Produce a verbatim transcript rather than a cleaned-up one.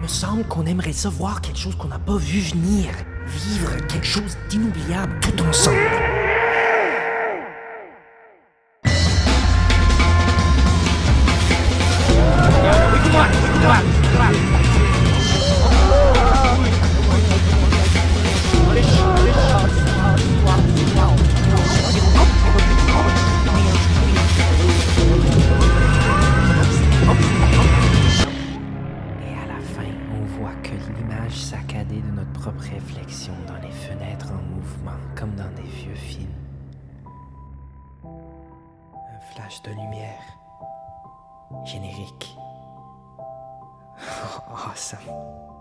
Me semble qu'on aimerait ça voir quelque chose qu'on n'a pas vu venir. Vivre quelque chose d'inoubliable tout ensemble. L'image saccadée de notre propre réflexion dans les fenêtres en mouvement, comme dans des vieux films. Un flash de lumière. Générique. Oh, awesome.